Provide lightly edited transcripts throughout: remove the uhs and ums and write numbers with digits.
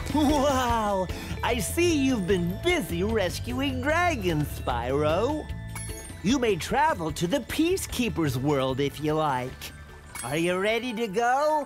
Wow! I see you've been busy rescuing dragons, Spyro. You may travel to the Peacekeeper's world if you like. Are you ready to go?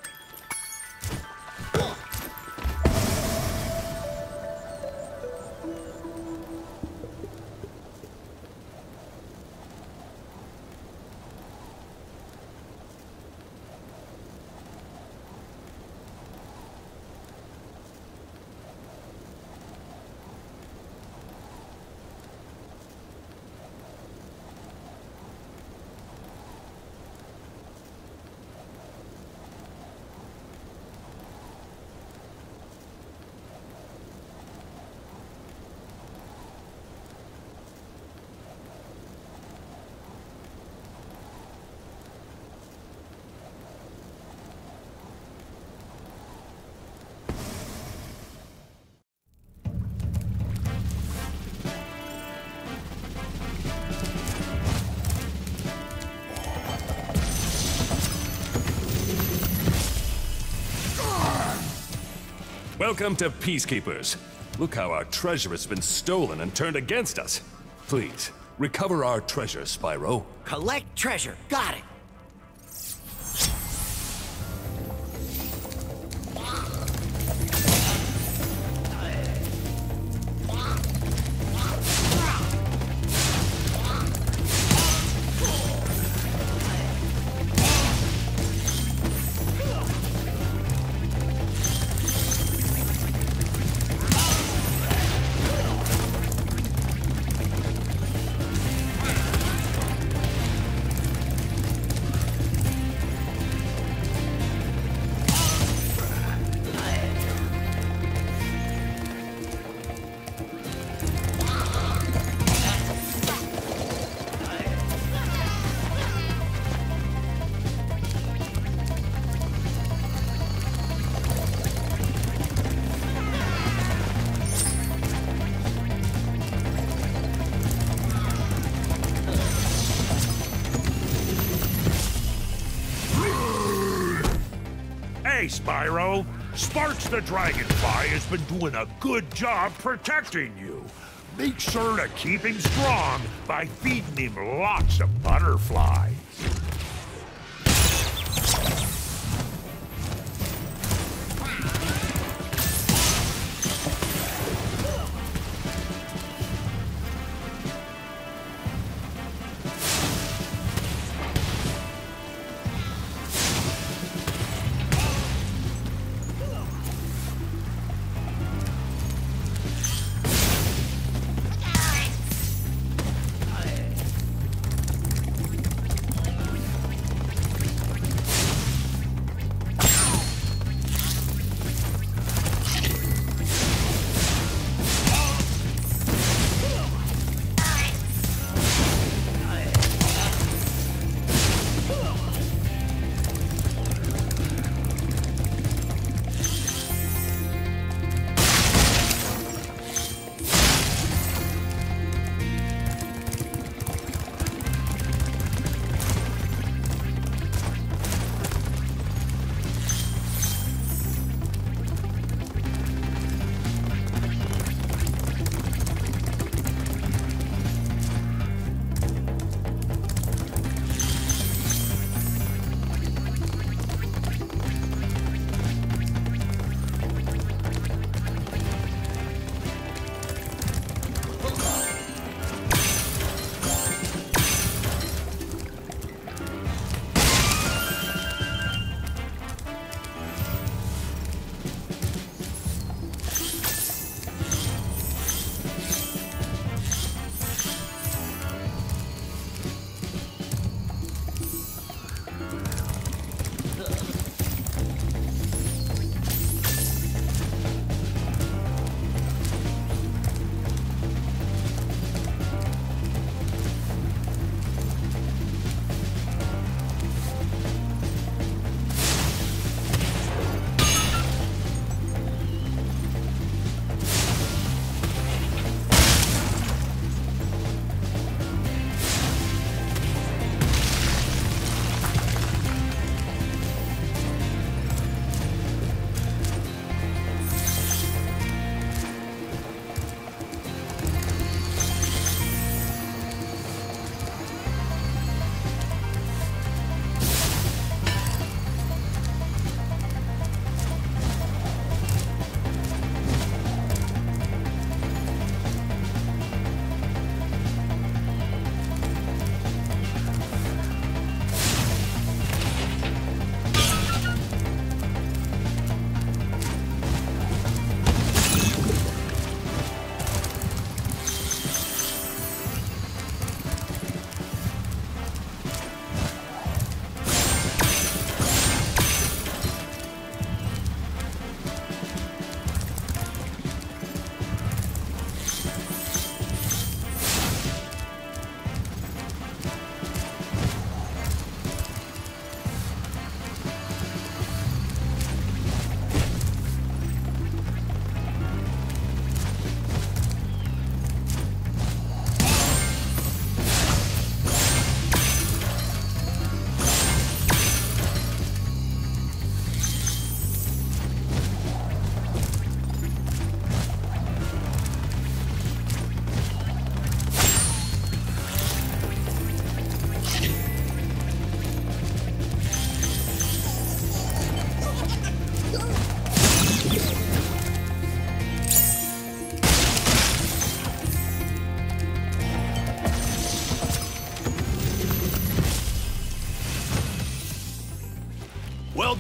Welcome to Peacekeepers. Look how our treasure has been stolen and turned against us. Please, recover our treasure, Spyro. Collect treasure. Got it. Hey, Spyro. Sparks the Dragonfly has been doing a good job protecting you. Make sure to keep him strong by feeding him lots of butterflies.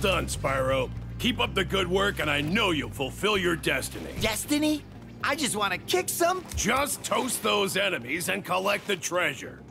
done, Spyro. Keep up the good work, and I know you'll fulfill your destiny. Destiny? I just want to kick some... Just toast those enemies and collect the treasure.